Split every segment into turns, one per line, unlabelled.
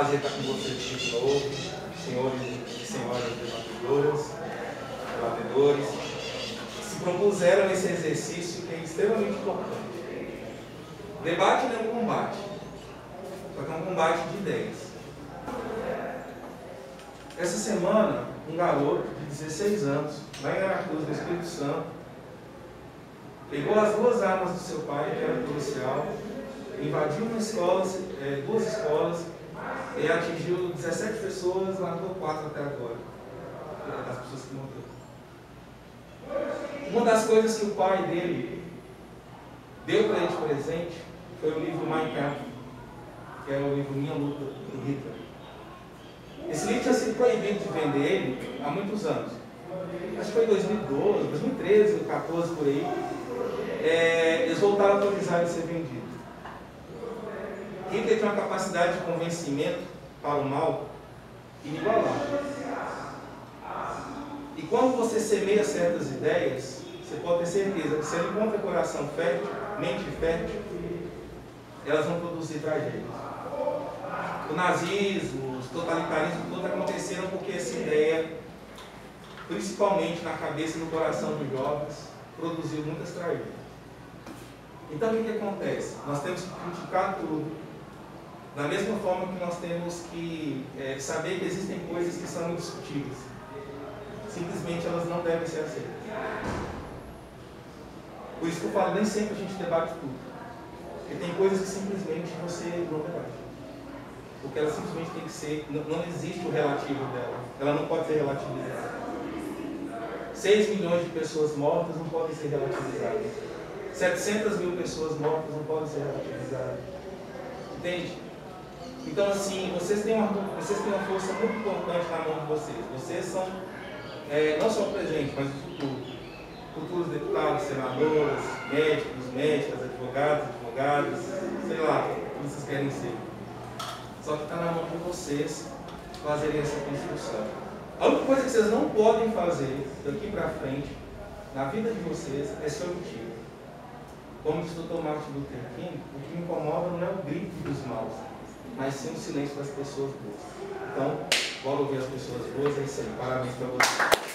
prazer estar com vocês de novo, senhores e senhoras debatedores, se propuseram esse exercício que é extremamente importante. Debate não é um combate, só que é um combate de ideias. Essa semana, um garoto de 16 anos, lá em Aracruz, no Espírito Santo, pegou as duas armas do seu pai, que era policial, invadiu uma escola, duas escolas, e atingiu 17 pessoas, matou 4 até agora, das pessoas que morreram. Uma das coisas que o pai dele deu para ele de presente foi o livro Mein Kampf, que é o livro Minha Luta, do Hitler. Esse livro tinha sido proibido de vender ele há muitos anos. Acho que foi em 2012, 2013, 2014, por aí. Eles voltaram a autorizar ele ser vendido. Hitler tem uma capacidade de convencimento para o mal inigualável. E quando você semeia certas ideias, você pode ter certeza que se ele encontra coração fértil, mente fértil, elas vão produzir tragédias. O nazismo, os totalitarismos, todos aconteceram porque essa ideia, principalmente na cabeça e no coração dos jovens, produziu muitas tragédias. Então o que acontece? Nós temos que criticar tudo, da mesma forma que nós temos que saber que existem coisas que são indiscutíveis. Simplesmente elas não devem ser aceitas. Por isso que eu falo, nem sempre a gente debate tudo. Porque tem coisas que simplesmente você não debate. Porque ela simplesmente tem que ser, não existe o relativo dela. Ela não pode ser relativizada. 6 milhões de pessoas mortas não podem ser relativizadas. 700 mil pessoas mortas não podem ser relativizadas. Entende? Então, assim, vocês têm uma força muito importante na mão de vocês. Vocês são, não só o presente, mas o futuro. Futuros deputados, senadoras, médicos, médicas, advogados, advogadas, sei lá, o que vocês querem ser. Só que está na mão de vocês fazerem essa construção. A única coisa que vocês não podem fazer daqui para frente, na vida de vocês, é ser omitido. Como diz o Dr. Martin Luther King, o que me incomoda não é o grito dos maus, mas sim o silêncio das pessoas boas. Então, bora ouvir as pessoas boas, é isso aí. Parabéns para vocês.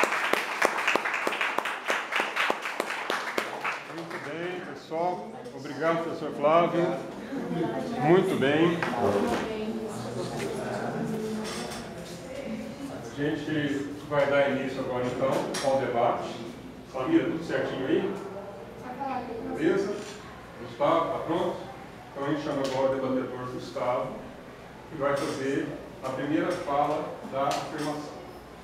Muito bem, pessoal. Obrigado, professor Flávio. Muito bem. A gente vai dar início agora, então, ao debate. Samira, tudo certinho aí? Beleza? Gustavo, está pronto? Então a gente chama agora o debatedor Gustavo, que vai fazer a primeira fala da afirmação.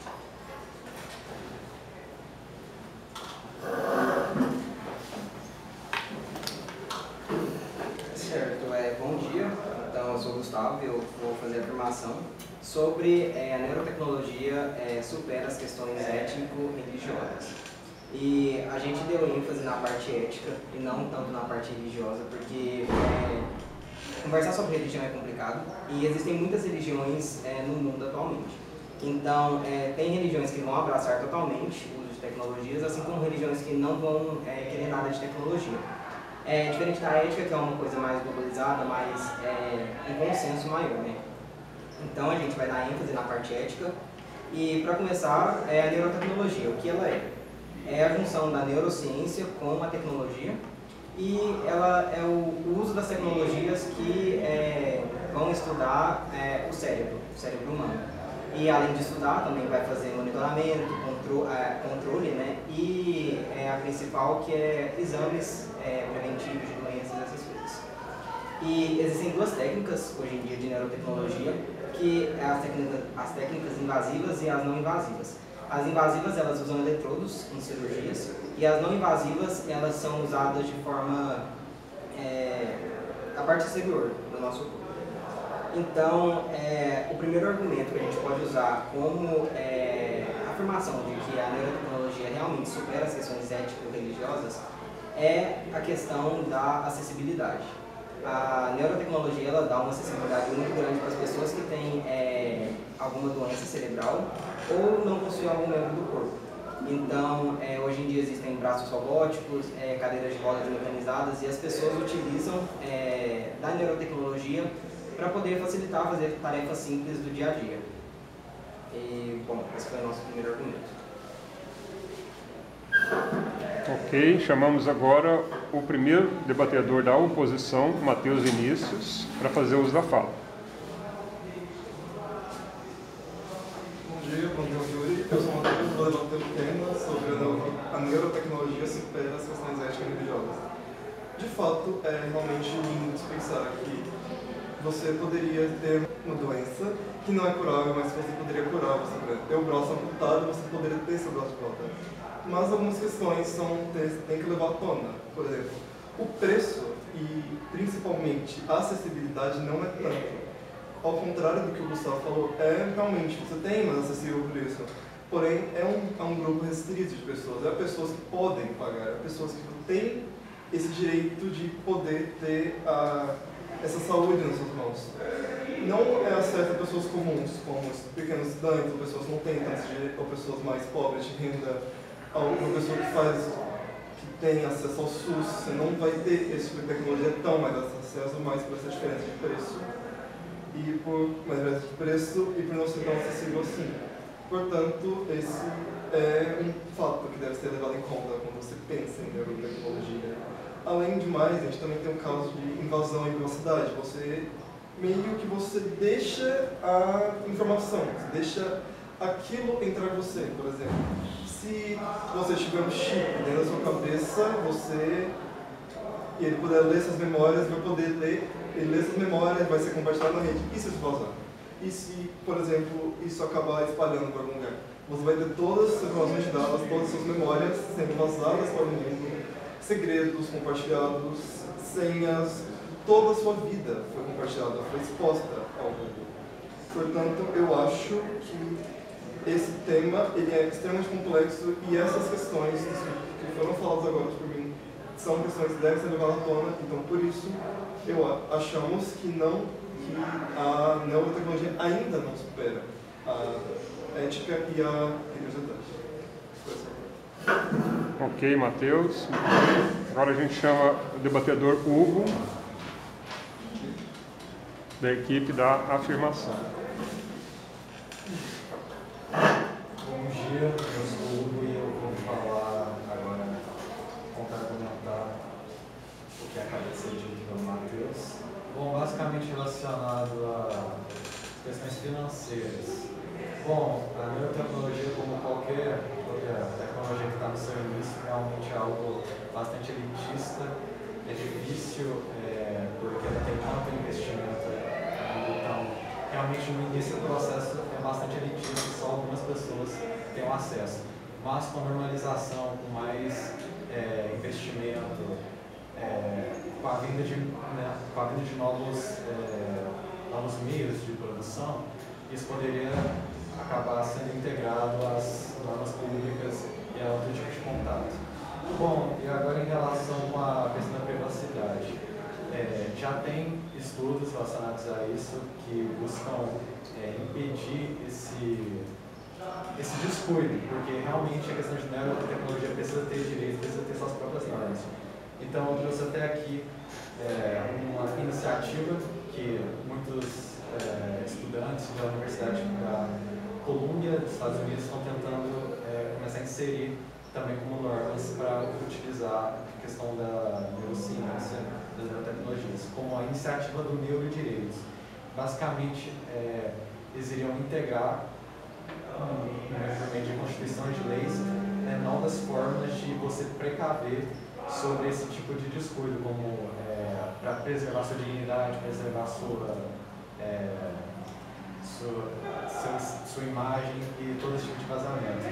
Certo, bom dia. Então eu sou o Gustavo e eu vou fazer a afirmação sobre a neurotecnologia supera as questões étnico-religiosas. E a gente deu ênfase na parte ética e não tanto na parte religiosa, porque conversar sobre religião é complicado e existem muitas religiões no mundo atualmente. Então, tem religiões que vão abraçar totalmente o uso de tecnologias, assim como religiões que não vão querer nada de tecnologia. Diferente da ética, que é uma coisa mais globalizada, mais um consenso maior, né? Então, a gente vai dar ênfase na parte ética. E, para começar, a neurotecnologia, o que ela é? É a junção da neurociência com a tecnologia e ela é o uso das tecnologias que vão estudar o cérebro humano. E além de estudar, também vai fazer monitoramento, controle, né? E a principal que é exames preventivos de doenças, essas coisas. E existem duas técnicas hoje em dia de neurotecnologia, que é as técnicas invasivas e as não invasivas. As invasivas, elas usam eletrodos em cirurgias, e as não invasivas, elas são usadas de forma a parte exterior do nosso corpo. Então, o primeiro argumento que a gente pode usar como afirmação de que a neurotecnologia realmente supera as questões ético-religiosas é a questão da acessibilidade. A neurotecnologia, ela dá uma acessibilidade muito grande para as pessoas que têm alguma doença cerebral ou não possuem algum membro do corpo. Então, hoje em dia existem braços robóticos, cadeiras de rodas mecanizadas, e as pessoas utilizam da neurotecnologia para poder facilitar fazer tarefas simples do dia a dia. E, bom, esse foi o nosso primeiro argumento.
Ok, chamamos agora o primeiro debatedor da oposição, Matheus Vinícius, para fazer uso da fala.
Bom dia, Yuri. Eu sou o Matheus, vou debater o tema sobre a neurotecnologia supera as questões éticas e religiosas. De fato, é realmente lindo de pensar que você poderia ter uma doença que não é curável, mas que você poderia curar. Você poderia ter o braço amputado, você poderia ter seu braço de volta. Mas algumas questões tem que levar à tona. Por exemplo, o preço e principalmente a acessibilidade não é tanto. Ao contrário do que o Gustavo falou, realmente você tem mais acessível o preço. Porém, é um grupo restrito de pessoas. É pessoas que podem pagar, é pessoas que têm esse direito de poder ter essa saúde nas suas mãos. Não é acesso a pessoas comuns, como pequenos estudantes, ou pessoas que não têm tanto direito, ou pessoas mais pobres de renda, uma pessoa que tem acesso ao SUS. Você não vai ter esse tipo de tecnologia tão mais acesso, mais por essa diferença de preço. E por mais diferença de preço e por não ser tão acessível assim. Portanto, esse é um fato que deve ser levado em conta quando você pensa em neurotecnologia. Além de mais, a gente também tem um caso de invasão em privacidade. Meio que você deixa a informação, você deixa aquilo entrar em você, por exemplo. Se você tiver um chip dentro da sua cabeça, e ele puder ler essas memórias, vai poder ler, ele lê essas memórias, vai ser compartilhado na rede. E se isso vazar? E se, por exemplo, isso acabar espalhando para algum lugar? Você vai ter todas as informações de dados, todas as suas memórias sendo vazadas para o mundo, segredos compartilhados, senhas, toda a sua vida foi compartilhada, foi exposta ao mundo. Portanto, eu acho que esse tema ele é extremamente complexo e essas questões que foram faladas agora por mim são questões que devem ser levadas à tona. Então, por isso, achamos que a neurotecnologia ainda não supera a ética e a religiosidade.
Ok, Matheus. Agora a gente chama o debatedor Hugo, da equipe da afirmação.
Bom dia, eu sou o Hugo e eu vou falar agora, contra-argumentar o que acaba de ser dito pelo Matheus. Bom, basicamente relacionado a questões financeiras. Bom, a neurotecnologia, como qualquer tecnologia que está no seu início, realmente é algo bastante elitista, é difícil, porque ela tem tanto investimento, então realmente no início do processo é bastante elitista e só algumas pessoas têm o acesso. Mas com a normalização, com mais investimento, com a vinda de novos meios de produção, isso poderia acabar sendo integrado às normas públicas e a outro tipo de contato. Bom, e agora em relação à questão da privacidade, já tem estudos relacionados a isso que buscam impedir esse descuido, porque realmente a questão de neurotecnologia precisa ter direito, precisa ter suas próprias normas. Então eu trouxe até aqui uma iniciativa que muitos estudantes da Universidade da Colômbia dos Estados Unidos estão tentando começar a inserir também como normas para utilizar a questão da neurociência, das neurotecnologias, como a iniciativa do Neurodireitos. Basicamente, eles iriam integrar, por meio de constituições de leis, novas formas de você precaver sobre esse tipo de descuido, como para preservar sua dignidade, preservar sua imagem e todo esse tipo de vazamento.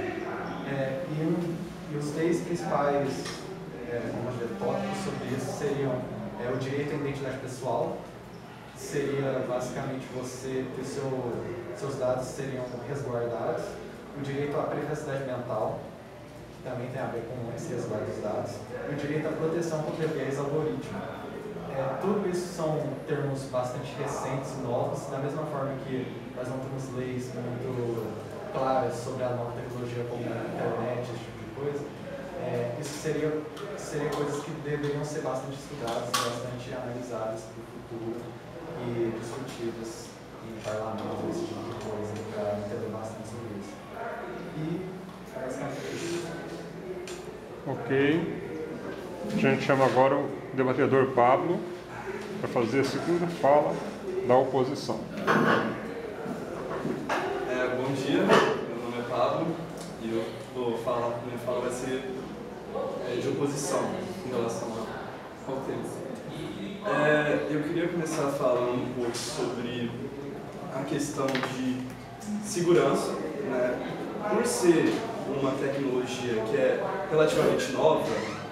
E os três principais tópicos sobre isso seriam o direito à identidade pessoal, que seria basicamente você ter seus dados seriam resguardados, o direito à privacidade mental, que também tem a ver com esse resguardo dos dados, e o direito à proteção contra viés algoritmo. Tudo isso são termos bastante recentes e novos, da mesma forma que nós não temos leis muito claras sobre a nova tecnologia como a internet, esse tipo de coisa. Isso seria coisas que deveriam ser bastante estudadas, bastante analisadas para o futuro, e discutidas em parlamento, esse tipo de coisa, para entender bastante sobre isso. E basicamente isso.
Ok. A gente chama agora o debatedor Pablo para fazer a segunda fala da oposição.
Bom dia, meu nome é Pablo e eu vou falar, minha fala vai ser de oposição em relação ao tema. Eu queria começar falando um pouco sobre a questão de segurança, né? Por ser uma tecnologia que é relativamente nova,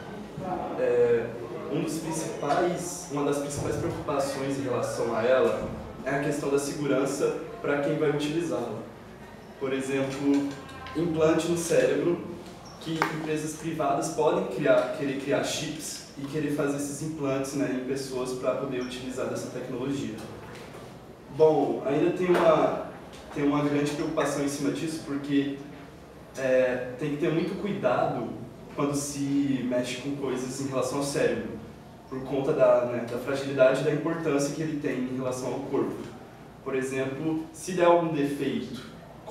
uma das principais preocupações em relação a ela é a questão da segurança para quem vai utilizá-la. Por exemplo, implante no cérebro, que empresas privadas podem querer criar chips e querer fazer esses implantes, né, em pessoas para poder utilizar dessa tecnologia. Bom, ainda tem uma grande preocupação em cima disso, porque tem que ter muito cuidado quando se mexe com coisas em relação ao cérebro, por conta da fragilidade e da importância que ele tem em relação ao corpo. Por exemplo, se der algum defeito,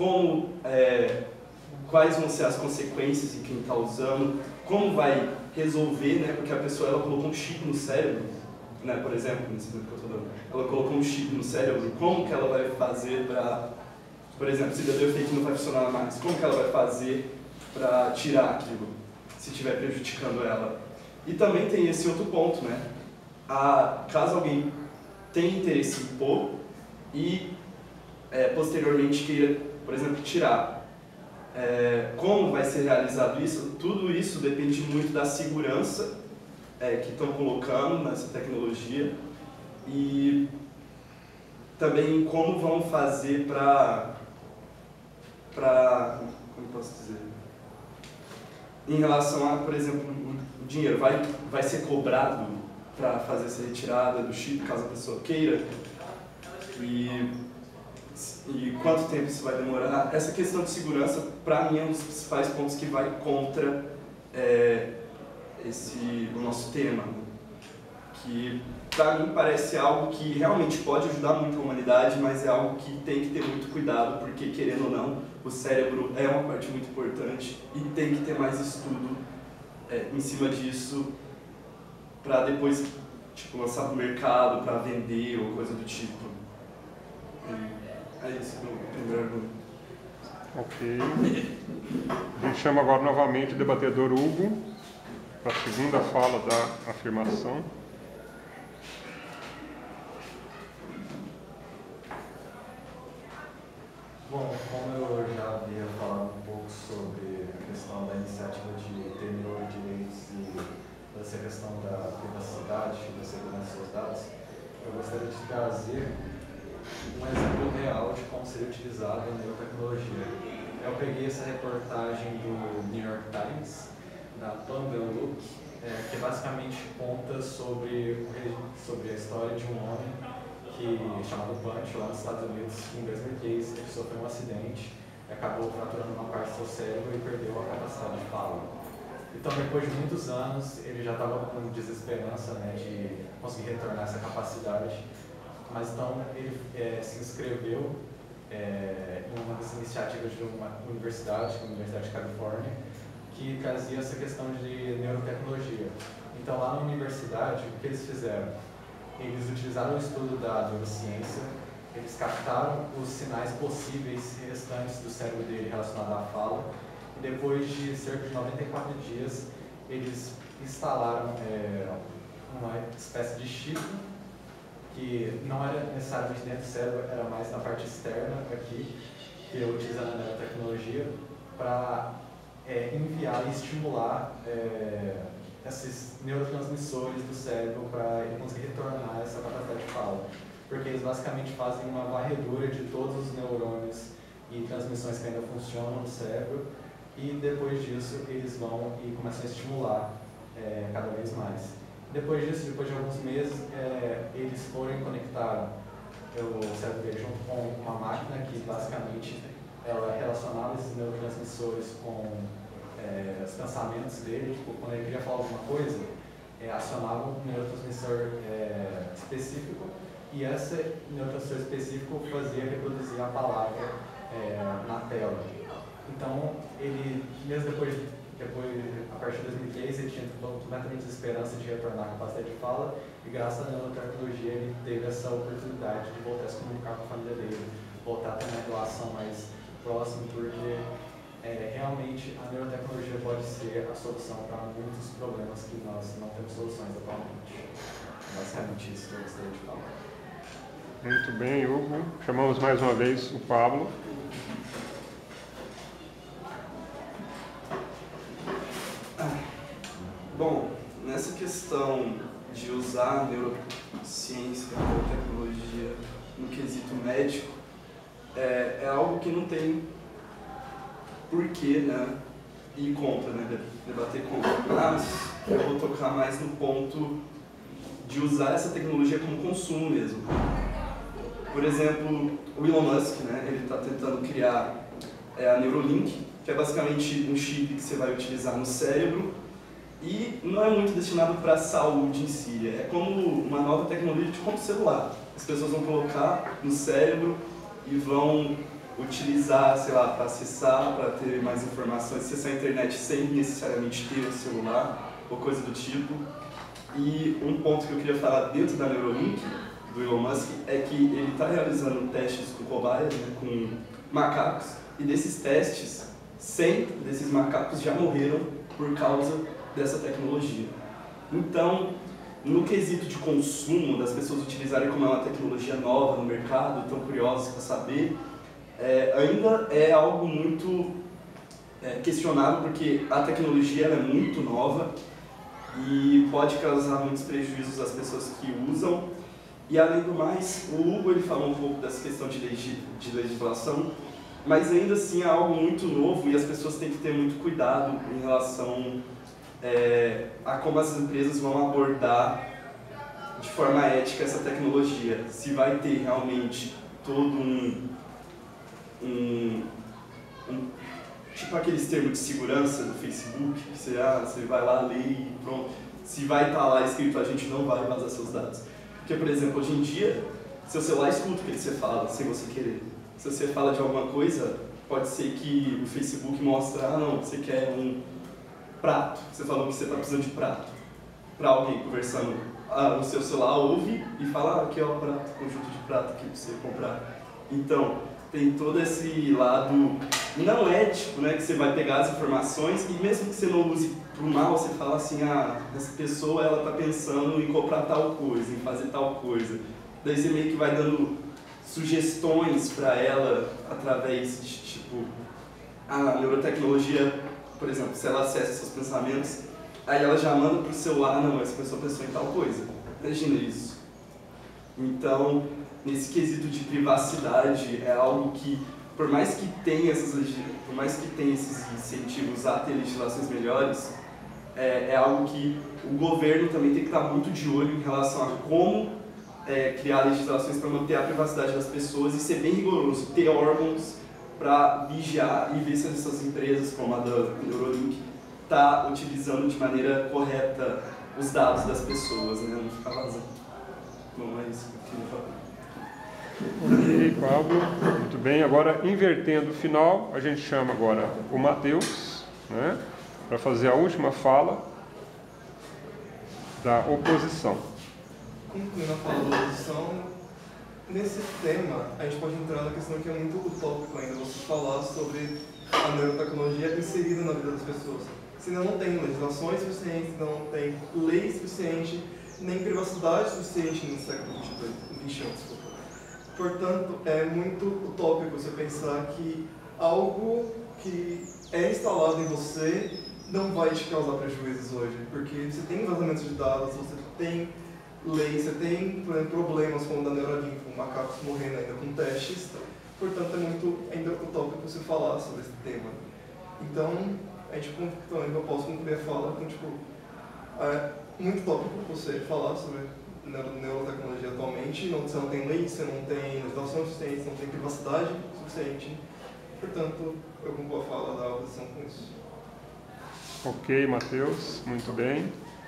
quais vão ser as consequências de quem está usando, como vai resolver, né, porque a pessoa colocou um chip no cérebro, né, por exemplo, nesse exemplo que eu estou dando, ela colocou um chip no cérebro, como que ela vai fazer para, por exemplo, se der defeito não vai funcionar mais, como que ela vai fazer para tirar aquilo, se estiver prejudicando ela. E também tem esse outro ponto, né, caso alguém tenha interesse em pôr e posteriormente queira, por exemplo, tirar. Como vai ser realizado isso? Tudo isso depende muito da segurança que estão colocando nessa tecnologia e também como vão fazer para como posso dizer? Em relação a, por exemplo, o dinheiro vai ser cobrado para fazer essa retirada do chip, caso a pessoa queira, e quanto tempo isso vai demorar. Essa questão de segurança, para mim, é um dos principais pontos que vai contra o nosso tema, que para mim parece algo que realmente pode ajudar muito a humanidade, mas é algo que tem que ter muito cuidado, porque, querendo ou não, o cérebro é uma parte muito importante e tem que ter mais estudo em cima disso para depois lançar para o mercado, para vender ou coisa do tipo. É isso, meu primeiro argumento.
Ok. A gente chama agora novamente o debatedor Hugo para a segunda fala da afirmação.
Bom, como eu já havia falado um pouco sobre a questão da iniciativa de ter neurodireitos e essa questão da privacidade e da segurança dos dados, eu gostaria de trazer um exemplo real de como seria utilizada a neurotecnologia. Eu peguei essa reportagem do New York Times, da Bumble que basicamente conta sobre a história de um homem chamado Punch, lá nos Estados Unidos, que em 2003 ele sofreu um acidente, acabou fraturando uma parte do seu cérebro e perdeu a capacidade de fala. Então, depois de muitos anos, ele já estava com desesperança, né, de conseguir retornar essa capacidade. Mas então ele se inscreveu em uma das iniciativas de uma universidade, que é a Universidade de Califórnia, que trazia essa questão de neurotecnologia. Então lá na universidade, o que eles fizeram? Eles utilizaram o estudo da neurociência, eles captaram os sinais possíveis restantes do cérebro dele relacionados à fala, e depois de cerca de 94 dias, eles instalaram uma espécie de chip, que não era necessariamente dentro do cérebro, era mais na parte externa aqui, que eu utilizo na nanotecnologia, para enviar e estimular esses neurotransmissores do cérebro para ele conseguir retornar essa capacidade de fala. Porque eles basicamente fazem uma varredura de todos os neurônios e transmissões que ainda funcionam no cérebro, e depois disso eles vão e começam a estimular cada vez mais. Depois disso, depois de alguns meses, eles foram e conectaram o cérebro dele junto com uma máquina que basicamente ela relacionava esses neurotransmissores com os pensamentos dele. Tipo, quando ele queria falar alguma coisa, acionava um neurotransmissor específico E essa neurotransmissor específico fazia reproduzir a palavra na tela. Então, ele, mesmo depois, a partir de 2003, ele tinha completamente desesperança de retornar à capacidade de fala, e graças à neurotecnologia ele teve essa oportunidade de voltar a se comunicar com a família dele, voltar a ter uma relação mais próxima, porque realmente a neurotecnologia pode ser a solução para muitos problemas que nós não temos soluções atualmente. Basicamente isso que eu gostaria de falar.
Muito bem, Hugo. Chamamos mais uma vez o Pablo.
Bom, nessa questão de usar a neurociência, a neurotecnologia no quesito médico, é algo que não tem porquê, né, ir contra, né, debater contra. Mas eu vou tocar mais no ponto de usar essa tecnologia como consumo mesmo. Por exemplo, o Elon Musk, né, ele está tentando criar a Neuralink, que é basicamente um chip que você vai utilizar no cérebro e não é muito destinado para a saúde em si. É como uma nova tecnologia como celular. As pessoas vão colocar no cérebro e vão utilizar, sei lá, para acessar, para ter mais informações, acessar a internet sem necessariamente ter um celular ou coisa do tipo. E um ponto que eu queria falar dentro da Neuralink, do Elon Musk, é que ele está realizando testes com cobaias, né, com macacos, e desses testes, 100 desses macacos já morreram por causa dessa tecnologia. Então, no quesito de consumo, das pessoas utilizarem como é uma tecnologia nova no mercado, tão curiosas para saber, ainda é algo muito questionável, porque a tecnologia ela é muito nova e pode causar muitos prejuízos às pessoas que usam. E além do mais, o Hugo ele falou um pouco dessa questão de legislação, mas ainda assim é algo muito novo e as pessoas têm que ter muito cuidado em relação a como as empresas vão abordar de forma ética essa tecnologia. Se vai ter realmente todo tipo aqueles termos de segurança do Facebook, que você vai lá ler e pronto. Se vai estar lá escrito, a gente não vai vazar seus dados. Porque, por exemplo, hoje em dia, seu celular escuta o que você fala, sem você querer. Se você fala de alguma coisa, pode ser que o Facebook mostre, não, você quer um prato. Você falou que você está precisando de prato. Para alguém conversando, o seu celular ouve e fala, aqui ó, prato, conjunto de prato aqui para você comprar. Então, tem todo esse lado não ético, né, que você vai pegar as informações e mesmo que você não use para o mal, você fala assim, essa pessoa ela está pensando em comprar tal coisa, em fazer tal coisa. Daí você meio que vai dando sugestões para ela através de, tipo, a neurotecnologia, por exemplo, se ela acessa seus pensamentos, aí ela já manda para o celular, não, essa pessoa pensou em tal coisa. Imagina isso. Então, nesse quesito de privacidade, é algo que, por mais que tenha esses incentivos a ter legislações melhores, é algo que o governo também tem que estar muito de olho em relação a como criar legislações para manter a privacidade das pessoas e ser bem rigoroso, ter órgãos para vigiar e ver se essas empresas, como a da Neuralink, está utilizando de maneira correta os dados das pessoas, né? Não ficar vazando. Bom, é isso que eu queria falar.
Ok, Pablo. Muito bem. Agora, invertendo o final, a gente chama agora o Matheus, né, para fazer a última fala da oposição.
Concluindo a fala da oposição, nesse tema, a gente pode entrar na questão que é muito utópico ainda, você falar sobre a neurotecnologia inserida na vida das pessoas. Se ainda não tem legislações suficientes, não tem lei suficiente, nem privacidade suficiente no século XXI. Portanto, é muito utópico você pensar que algo que é instalado em você não vai te causar prejuízos hoje, porque você tem vazamentos de dados, você tem leis, você tem, por exemplo, problemas como o da Neuralink, com macacos morrendo ainda com testes, portanto é muito ainda utópico você falar sobre esse tema. Então, eu posso concluir a fala com, muito utópico você falar sobre neurotecnologia atualmente, você não tem lei, você não tem legislação suficiente, você não tem privacidade suficiente, portanto, eu concluo a fala da oposição com isso.
Ok, Matheus, muito bem.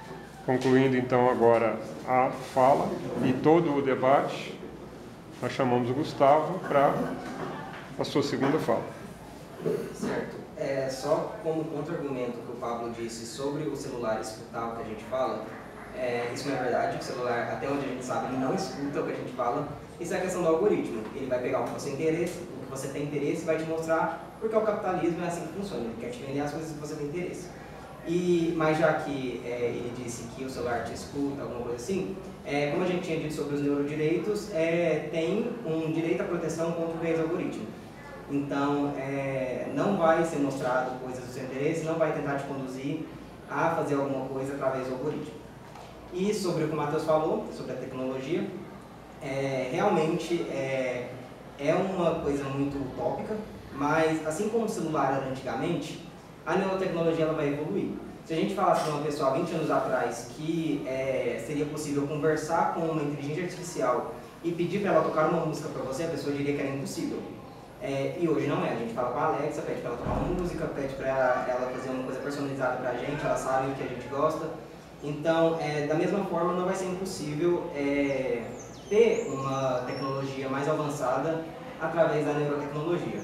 Concluindo então agora a fala e todo o debate, nós chamamos o Gustavo para a sua segunda fala.
Certo. Só como contra-argumento que o Pablo disse sobre o celular escutar o que a gente fala, isso não é verdade. O celular, até onde a gente sabe, ele não escuta o que a gente fala. Isso é a questão do algoritmo. Ele vai pegar o que você tem interesse e vai te mostrar, porque o capitalismo é assim que funciona. Ele quer te vender as coisas que você tem interesse. Mas já que ele disse que o celular te escuta, alguma coisa assim, como a gente tinha dito sobre os neurodireitos, tem um direito à proteção contra o viés algoritmo. Então, não vai ser mostrado coisas do seu interesse, não vai tentar te conduzir a fazer alguma coisa através do algoritmo. E sobre o que o Matheus falou, sobre a tecnologia, realmente é uma coisa muito utópica, mas assim como o celular era antigamente, a neurotecnologia ela vai evoluir. Se a gente falasse para uma pessoa há 20 anos atrás que seria possível conversar com uma inteligência artificial e pedir para ela tocar uma música para você, a pessoa diria que era impossível. E hoje não é. A gente fala com a Alexa, pede para ela tocar uma música, pede para ela fazer uma coisa personalizada para a gente, ela sabe o que a gente gosta. Então, da mesma forma, não vai ser impossível ter uma tecnologia mais avançada através da neurotecnologia.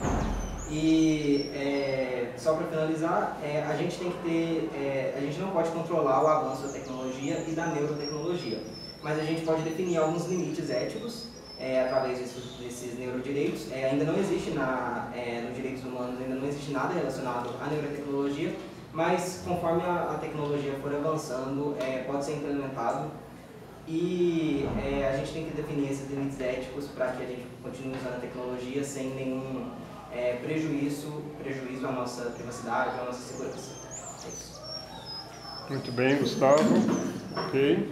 E só para finalizar, a gente tem que ter, a gente não pode controlar o avanço da tecnologia e da neurotecnologia, mas a gente pode definir alguns limites éticos através desses neurodireitos. Ainda não existe nos direitos humanos, ainda não existe nada relacionado à neurotecnologia, mas conforme a tecnologia for avançando, pode ser implementado. E a gente tem que definir esses limites éticos para que a gente continue usando a tecnologia sem nenhum prejuízo à nossa privacidade, à nossa segurança. É isso.
Muito bem, Gustavo. Ok.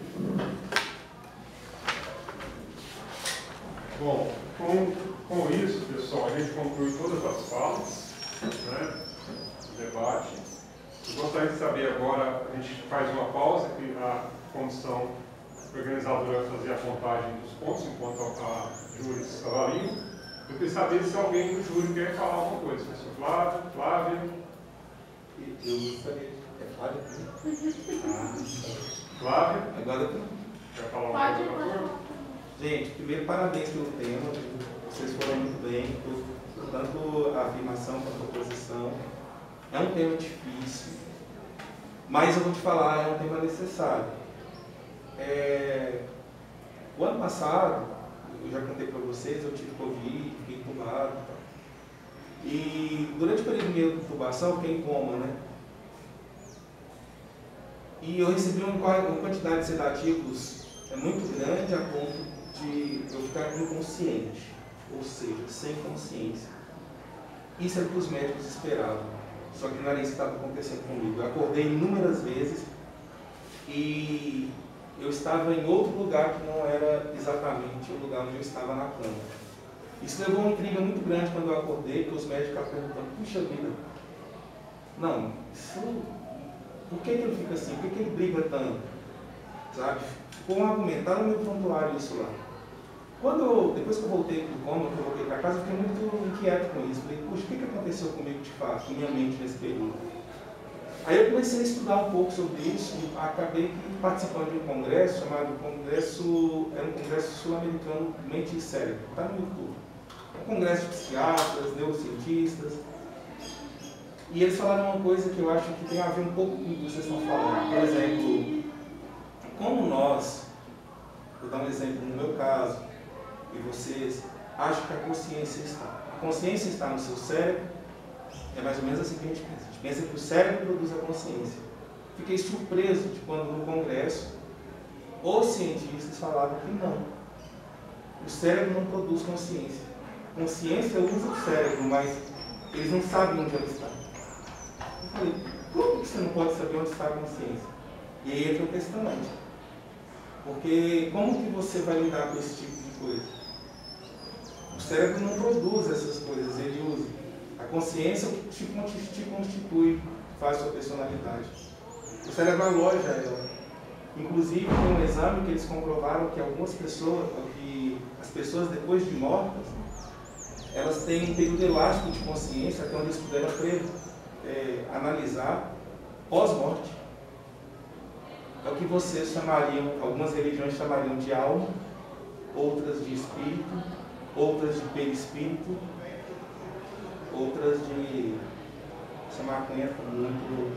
Bom, com isso, pessoal, a gente conclui todas as falas, né, do debate. Eu gostaria de saber agora, a gente faz uma pausa, que a comissão organizadora vai fazer a contagem dos pontos, enquanto a júris avalia. Eu queria saber se alguém do júri quer falar alguma coisa. Professor Flávio, Flávia.
Eu gostaria. Flávia?
Flávia?
Agora
Quer falar alguma coisa, por favor?
Gente, primeiro, parabéns pelo tema. Vocês foram muito bem, tanto a afirmação quanto a oposição. É um tema difícil, mas eu vou te falar, é um tema necessário. O ano passado, eu já contei para vocês, eu tive Covid, fiquei entubado. E durante o período meu de intubação, eu fiquei em coma, né? E eu recebi uma quantidade de sedativos muito grande a ponto de eu ficar inconsciente, ou seja, sem consciência. Isso é o que os médicos esperavam, só que não era isso que estava acontecendo comigo. Eu acordei inúmeras vezes e eu estava em outro lugar que não era exatamente o lugar onde eu estava na cama. Isso levou uma intriga muito grande quando eu acordei, porque os médicos ficaram perguntando, puxa vida, não, por que ele fica assim? Por que ele briga tanto? Sabe? Ficou um argumento, tá no meu prontuário isso lá. Depois que eu voltei do coma, que eu voltei para casa, eu fiquei muito inquieto com isso. Falei, puxa, o que aconteceu comigo de fato, com minha mente nesse período? Aí eu comecei a estudar um pouco sobre isso e acabei participando de um congresso chamado era um congresso sul-americano Mente e Cérebro, está no YouTube. Um congresso de psiquiatras, neurocientistas. E eles falaram uma coisa que eu acho que tem a ver um pouco com o que vocês estão falando. Por exemplo, como nós, vou dar um exemplo no meu caso, e vocês acham que a consciência está. A consciência está no seu cérebro, é mais ou menos assim que a gente pensa. A gente pensa que o cérebro produz a consciência. Fiquei surpreso de quando no congresso os cientistas falavam que não. O cérebro não produz consciência. Consciência usa o cérebro, mas eles não sabem onde ela está. Eu falei, como que você não pode saber onde está a consciência? E aí entra o questionante. Porque como que você vai lidar com esse tipo de coisa? O cérebro não produz essas coisas, ele usa. A consciência te constitui, faz sua personalidade. O cérebro aloja ela. Inclusive, tem um exame que eles comprovaram que as pessoas depois de mortas, elas têm um período elástico de consciência, até onde eles puderam analisar pós-morte. É o que que vocês chamariam, algumas religiões chamariam de alma, outras de espírito, outras de perispírito, outras de... Essa maconha está muito...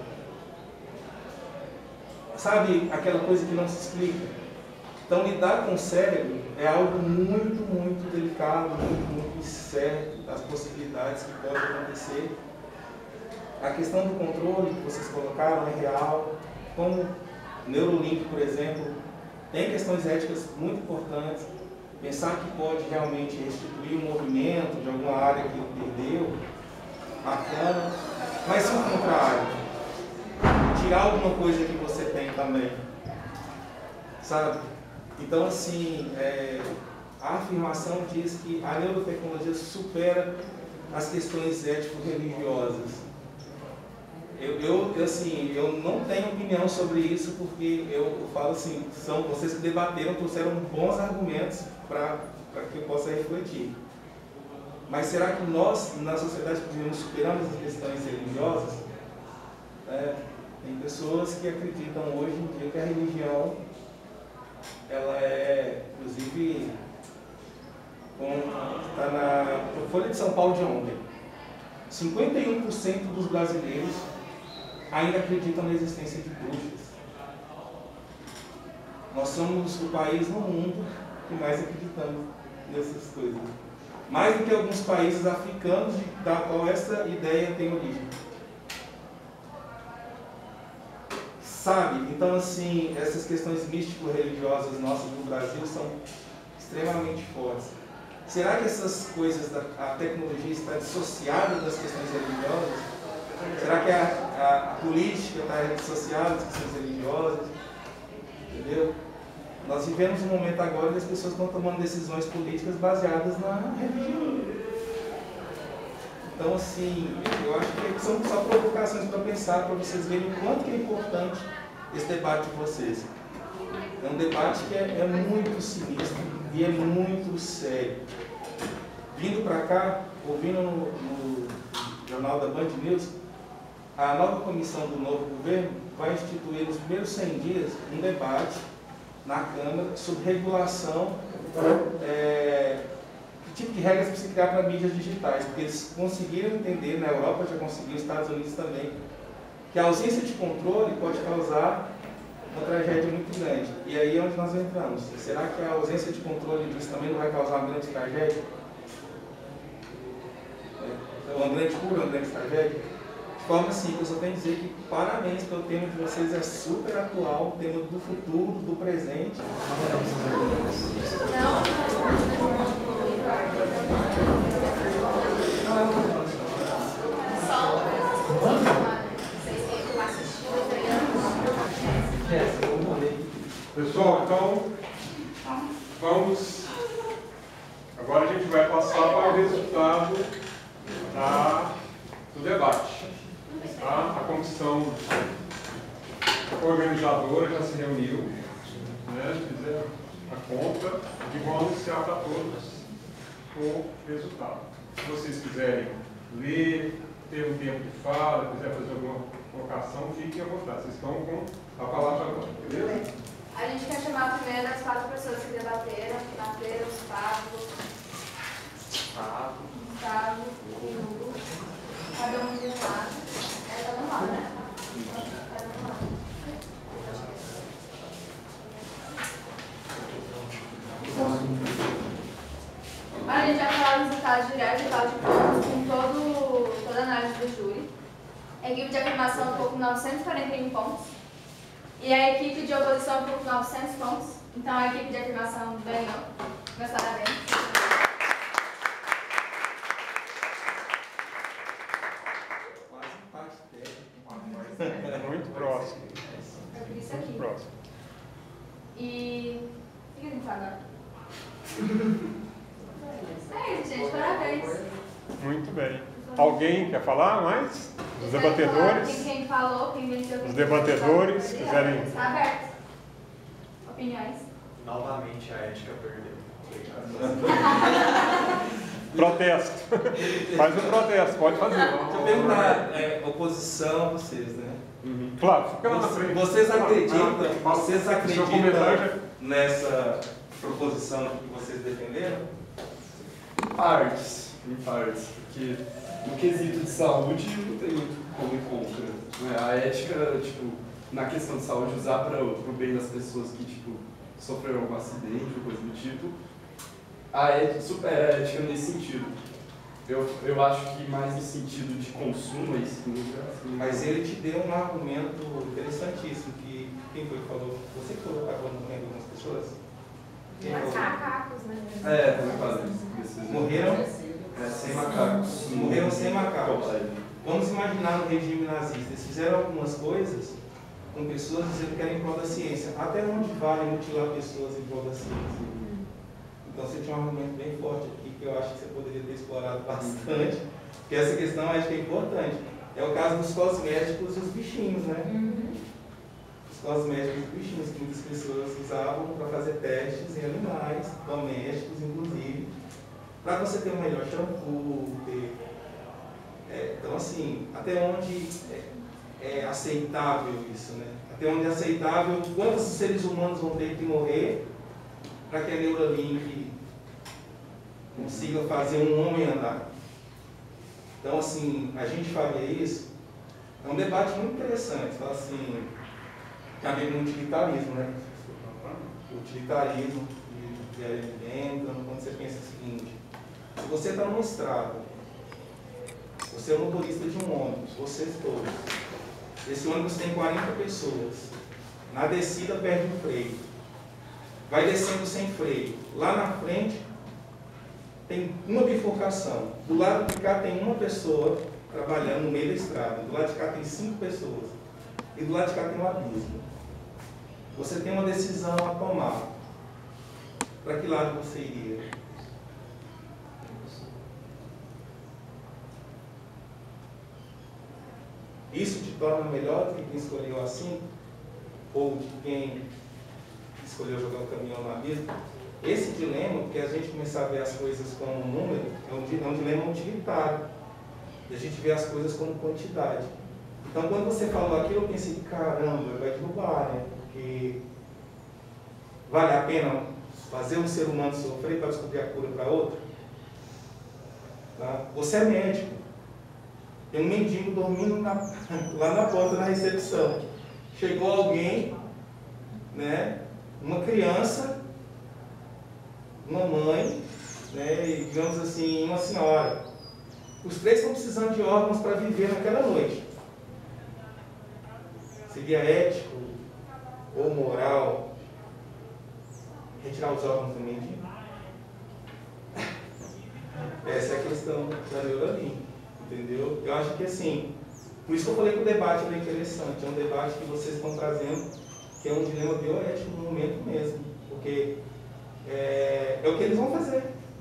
Sabe, aquela coisa que não se explica. Então, lidar com o cérebro é algo muito, muito delicado, muito, muito incerto, as possibilidades que podem acontecer. A questão do controle que vocês colocaram é real. Como Neurolink, por exemplo, tem questões éticas muito importantes. Pensar que pode realmente restituir o movimento de alguma área que perdeu, bacana. Mas se o contrário, tirar alguma coisa que você tem também, sabe? Então, assim, a afirmação diz que a neurotecnologia supera as questões ético-religiosas. Eu não tenho opinião sobre isso, porque eu falo assim, são vocês que debateram, trouxeram bons argumentos para que eu possa refletir. Mas será que nós, na sociedade que vivemos, superamos as questões religiosas? Tem pessoas que acreditam hoje em dia que a religião, ela é, inclusive, está na Folha de São Paulo de ontem, 51% dos brasileiros ainda acreditam na existência de bruxas. Nós somos o país no mundo que mais acreditamos nessas coisas. Mais do que alguns países africanos da qual essa ideia tem origem. Sabe? Então, assim, essas questões místico-religiosas nossas no Brasil são extremamente fortes. Será que essas coisas, a tecnologia está dissociada das questões religiosas? Será que a política está dissociada das questões religiosas? Entendeu? Nós vivemos um momento agora que as pessoas estão tomando decisões políticas baseadas na religião. Então, assim, eu acho que são só provocações para pensar, para vocês verem o quanto que é importante esse debate de vocês. É um debate que é muito sinistro e é muito sério. Vindo para cá, ouvindo no jornal da Band News, a nova comissão do novo governo vai instituir nos primeiros 100 dias um debate na Câmara sobre regulação, que tipo de regras que se criar para mídias digitais, porque eles conseguiram entender, na Europa já conseguiu, nos Estados Unidos também, que a ausência de controle pode causar uma tragédia muito grande. E aí é onde nós entramos. Será que a ausência de controle disso também não vai causar uma grande tragédia? Uma grande cura, uma grande tragédia? De forma simples, eu tenho que dizer que parabéns pelo tema de vocês, é super atual, o tema do futuro, do presente.
Pessoal, então, vamos... Agora a gente vai passar para o resultado do debate. Tá? A comissão organizadora já se reuniu, né, fizeram a conta e vão anunciar para todos o resultado. Se vocês quiserem ler, ter um tempo de fala, quiser fazer alguma colocação, fiquem à vontade. Vocês estão com a palavra agora, beleza?
A gente quer chamar primeiro as 4 pessoas que debateram, Matheus, Gustavo e Hugo. Cada um de um lado. Cada um lado, né? Cada um lado. A gente vai falar dos resultados diretos e tal de pontos com toda a análise do júri. A equipe de afirmação ficou com 941 pontos. E a equipe de oposição ficou com 900 pontos. Então a equipe de afirmação ganhou. Meus parabéns.
Quase empate técnico.
Muito próximo.
Isso aqui.
Muito próximo.
E... o que a gente fala agora? É isso, gente. Parabéns.
Muito bem. Alguém quer falar mais? Os debatedores?
Quem falou, quem venceu.
Os debatedores quiserem...
Está aberto. Opiniões?
Novamente a ética perdeu.
Protesto. Faz um protesto, pode fazer.
Deixa eu perguntar, oposição, vocês, né?
Uhum. Flávio, fica lá na frente.
Vocês acreditam
Seu comentário
nessa proposição que vocês defenderam?
Em partes, porque no quesito de saúde não tem muito como ir contra, né? A ética, tipo, na questão de saúde, usar para o bem das pessoas que, tipo, sofreram algum acidente ou coisa do tipo, a ética supera a ética nesse sentido. Eu acho que mais no sentido de consumo, isso assim.
Mas ele te deu um argumento interessantíssimo, que quem foi que falou? Você que colocou no meio de algumas pessoas? Quem falou?
Macacos, né?
Também fazem isso.
Morreram?
Sem macacos.
Morreram sem macacos. Vamos imaginar no regime nazista. Eles fizeram algumas coisas com pessoas dizendo que era em prol da ciência. Até onde vale mutilar pessoas em prol da ciência? Então você tinha um argumento bem forte aqui que eu acho que você poderia ter explorado bastante, porque essa questão acho que é importante. É o caso dos cosméticos e os bichinhos, né? Os cosméticos e os bichinhos que muitas pessoas usavam para fazer testes em animais, domésticos inclusive, para você ter um melhor shampoo, então assim, até onde é aceitável isso, né? Até onde é aceitável, quantos seres humanos vão ter que morrer para que a Neuralink consiga fazer um homem andar. Então, assim, a gente faria isso, é um debate muito interessante, fala assim, cabe no utilitarismo, né? O utilitarismo de alimento, quando você pensa o seguinte, se você está numa estrada, você é motorista de um ônibus, vocês todos, esse ônibus tem 40 pessoas, na descida perde o freio, vai descendo sem freio. Lá na frente tem uma bifurcação. Do lado de cá tem uma pessoa trabalhando no meio da estrada. Do lado de cá tem 5 pessoas. E do lado de cá tem um abismo. Você tem uma decisão a tomar. Para que lado você iria? Isso te torna melhor do que quem escolheu assim? Ou de quem escolheu jogar o caminhão no abismo? Esse dilema, porque a gente começar a ver as coisas como um número, é um dilema utilitário. E a gente vê as coisas como quantidade. Então, quando você falou aquilo, eu pensei, caramba, vai derrubar, né? Porque vale a pena fazer um ser humano sofrer para descobrir a cura para outro? Tá? Você é médico. Tem um mendigo dormindo lá na porta, na recepção. Chegou alguém, né? Uma criança, uma mãe, né, e digamos assim, uma senhora. Os 3 estão precisando de órgãos para viver naquela noite. Seria ético ou moral retirar os órgãos do mendigo? Essa é a questão da Neuralink, entendeu? Eu acho que assim, por isso que eu falei que o debate é interessante, é um debate que vocês estão trazendo, que é um dilema bioético no momento mesmo, porque é o que eles vão fazer.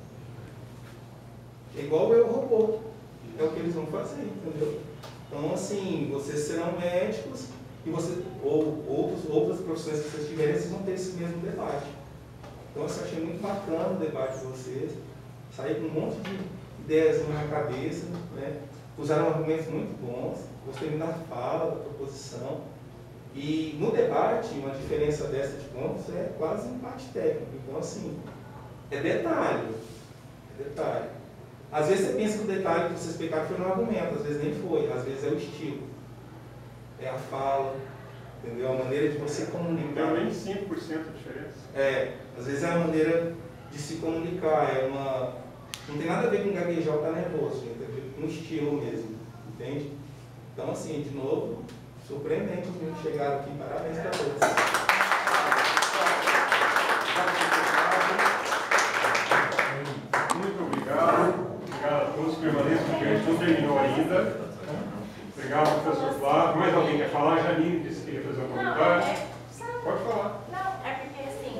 É igual o robô, é o que eles vão fazer, entendeu? Então, assim, vocês serão médicos e outras profissões que vocês tiverem, vocês vão ter esse mesmo debate. Então, assim, eu achei muito bacana o debate de vocês, saí com um monte de ideias na cabeça, né? Usaram argumentos muito bons, gostei muito da fala, da proposição. E no debate, uma diferença dessa de pontos é quase um empate técnico. Então, assim, é detalhe. É detalhe. Às vezes você pensa que o detalhe que vocês pegaram foi no argumento, às vezes nem foi, às vezes é o estilo. É a fala, entendeu? A maneira de você comunicar.
Não tem nem 5% de diferença.
Às vezes é a maneira de se comunicar, não tem nada a ver com gaguejar ou estar nervoso, gente, tem a ver com estilo mesmo, entende? Então, assim, de novo, surpreendente os meninos chegaram aqui, parabéns para todos.
Muito obrigado. Obrigado a todos. Permaneçam, porque a gente não terminou ainda. Obrigado, professor Flávio. Mais alguém quer falar? Janine disse que queria fazer um comentário. Pode falar.
Não, é porque assim,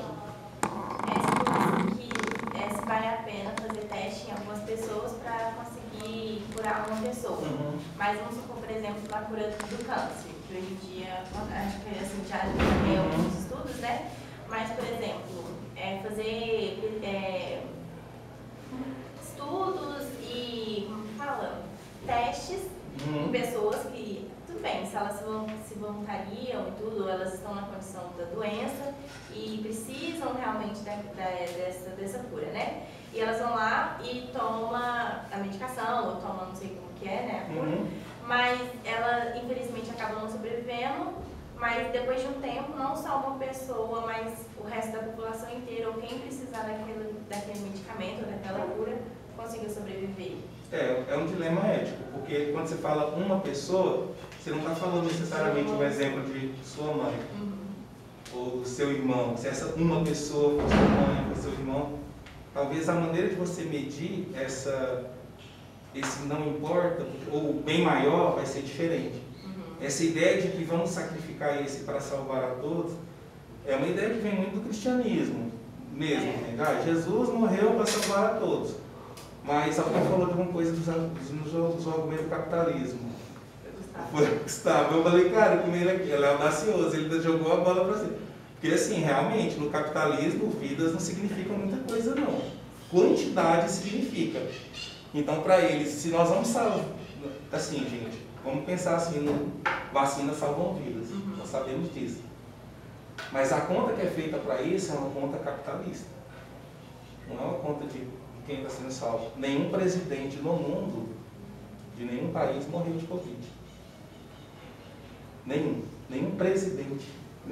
se vale a pena fazer teste em algumas pessoas para conseguir curar uma pessoa. Mas vamos supor, por exemplo, na cura do câncer, que hoje em dia, acho que assim, já tem alguns estudos, né? Mas, por exemplo, fazer estudos e, testes em pessoas que, tudo bem, se elas se voluntariam e tudo, elas estão na condição da doença e precisam realmente dessa cura, né? E elas vão lá e tomam a medicação, ou tomam, não sei como que é, né, a cura, mas ela infelizmente acaba não sobrevivendo, mas depois de um tempo, não só uma pessoa, mas o resto da população inteira, ou quem precisar daquele medicamento, ou daquela cura, consiga sobreviver.
É um dilema ético, porque quando você fala uma pessoa, você não está falando necessariamente um exemplo de sua mãe, ou do seu irmão. Se essa uma pessoa for sua mãe, for seu irmão, talvez a maneira de você medir esse não importa, ou bem maior, vai ser diferente. Essa ideia de que vamos sacrificar esse para salvar a todos, é uma ideia que vem muito do cristianismo mesmo. Né? Jesus morreu para salvar a todos. Mas alguém falou de uma coisa dos argumentos do capitalismo. Foi o Gustavo. Eu falei, cara, como ele é audacioso, ele jogou a bola para você. Porque assim, realmente, no capitalismo, vidas não significam muita coisa não. Quantidade significa. Então, para eles, se nós vamos salvar, assim, gente, vamos pensar assim, vacinas salvam vidas, nós sabemos disso. Mas a conta que é feita para isso é uma conta capitalista. Não é uma conta de quem está sendo salvo. Nenhum presidente no mundo, de nenhum país, morreu de Covid. Nenhum presidente.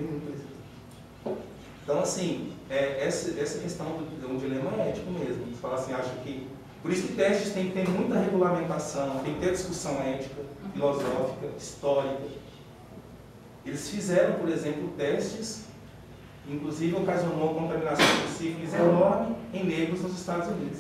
Então, assim, essa questão é um dilema ético mesmo. Você fala assim, acho que... Por isso que testes tem que ter muita regulamentação, tem que ter discussão ética, filosófica, histórica. Eles fizeram, por exemplo, testes, inclusive ocasionou uma contaminação por sífilis enorme em negros nos Estados Unidos.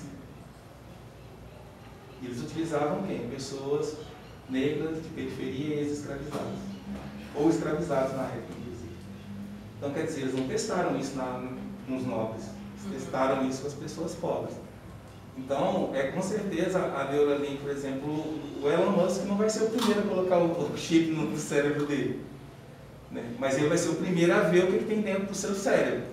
Eles utilizavam quem? Pessoas negras de periferia e ex-escravizadas. Ou escravizados na época, inclusive. Então, quer dizer, eles não testaram isso nos nobres, eles testaram isso com as pessoas pobres. Então, com certeza, a Neuralink, por exemplo, o Elon Musk não vai ser o primeiro a colocar o chip no cérebro dele. Né? Mas ele vai ser o primeiro a ver o que tem dentro do seu cérebro.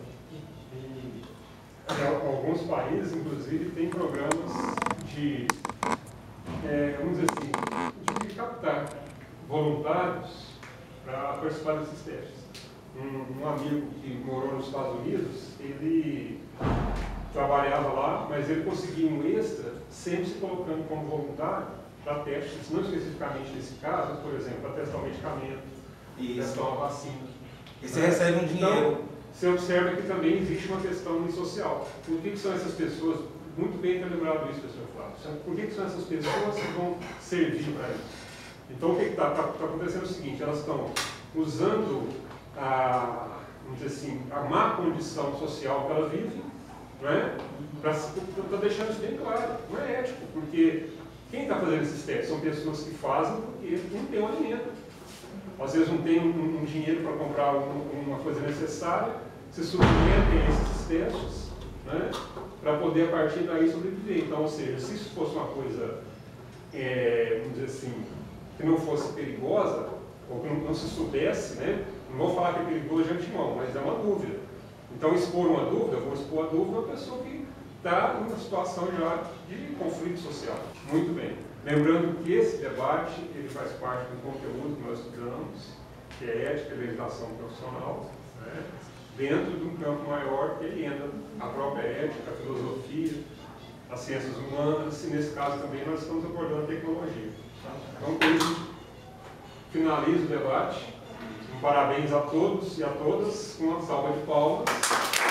Alguns países, inclusive, têm programas de, vamos dizer assim, de captar voluntários para participar desses testes. Um amigo que morou nos Estados Unidos, ele trabalhava lá, mas ele conseguia um extra sempre se colocando como voluntário para testes, não especificamente nesse caso, por exemplo, para testar um medicamento, testar uma vacina.
E você recebe um dinheiro.
Então, você observa que também existe uma questão social. Por que são essas pessoas, muito bem ter lembrado isso, professor Flávio, por que são essas pessoas que vão servir para isso? Então, o que está acontecendo é o seguinte, elas estão usando vamos dizer assim, a má condição social que elas vivem, né? Para deixar isso bem claro, não é ético, porque quem está fazendo esses testes são pessoas que fazem porque não tem um alimento. Às vezes não tem um dinheiro para comprar uma coisa necessária, se submetem a esses testes, né? Para poder a partir daí sobreviver. Então, ou seja, se isso fosse uma coisa, vamos dizer assim, que não fosse perigosa, ou que não se soubesse, né? Não vou falar que é perigoso de antemão, mas é uma dúvida. Então, expor uma dúvida, eu vou expor a dúvida a uma pessoa que está numa situação já de conflito social. Muito bem. Lembrando que esse debate, ele faz parte do conteúdo que nós estudamos, que é ética e legislação profissional, né? Dentro de um campo maior que ele entra a própria ética, a filosofia, as ciências humanas, e nesse caso também nós estamos abordando a tecnologia. Então, por isso, finalizo o debate. Parabéns a todos e a todas, com uma salva de palmas.